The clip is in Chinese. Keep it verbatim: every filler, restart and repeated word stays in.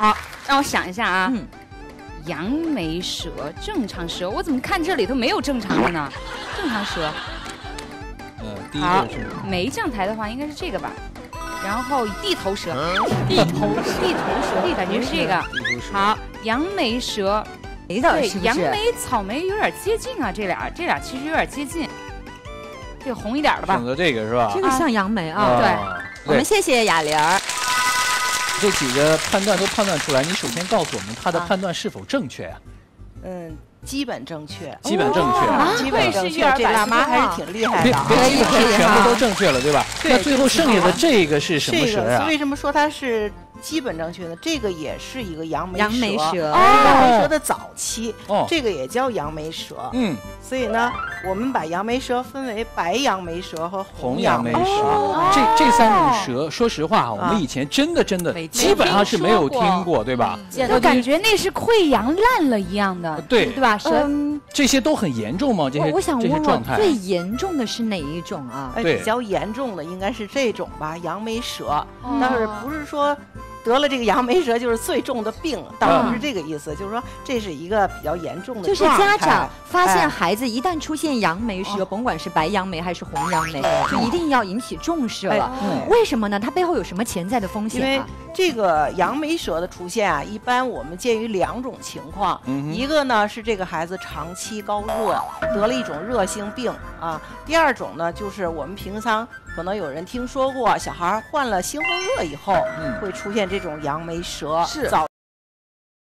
好，让我想一下啊。 嗯， 杨梅蛇、正常蛇，我怎么看这里头没有正常的呢？正常蛇。 呃，第一好个是梅将台的话应该是这个吧，然后地头蛇，地头蛇，地头蛇，感觉是这个。 地头蛇。 好，杨梅蛇， 梅的对， 是不是？ 杨梅、草莓有点接近啊，这俩这俩其实有点接近。这个红一点的吧选？择这个是吧？ 这个像杨梅啊。 对我们谢谢雅玲儿。 这几个判断都判断出来，你首先告诉我们他的啊判断是否正确啊？ 嗯，基本正确， 基本正确。 啊基本正确。这辣妈还是挺厉害的啊。 别别可以可以全部哈都正确了，对吧？ 对那最后剩下的这个是什么这蛇啊？ 个为什么说它是基本正确呢？这个也是一个杨梅蛇， 杨梅蛇杨梅蛇的早期， 哦， 这个也叫杨梅蛇。 嗯， 所以呢，我们把杨梅蛇分为白杨梅蛇和红杨杨梅蛇， 哦这这三种蛇，说实话啊，我们以前真的真的没基本上是没有听过，对吧？ 我感觉那是溃疡烂了一样的， 对对吧？蛇嗯， 这些都很严重吗？这些我我想这些问问， 状态？ 最严重的是哪一种啊？ 哎， 对比较严重的应该是这种吧，杨梅蛇。 哦但是不是说得了这个杨梅蛇就是最重的病，倒不是这个意思，就是说这是一个比较严重的就是状态。 家长发现哎孩子一旦出现杨梅蛇， 哦甭管是白杨梅还是红杨梅， 对就一定要引起重视哎了。 对为什么呢？它背后有什么潜在的风因为险啊？ 这个杨梅蛇的出现啊，一般我们鉴于两种情况， 嗯哼一个呢是这个孩子长期高热，得了一种热性病啊；第二种呢就是我们平常可能有人听说过，小孩患了猩红热以后， 嗯会出现这种杨梅蛇。 是早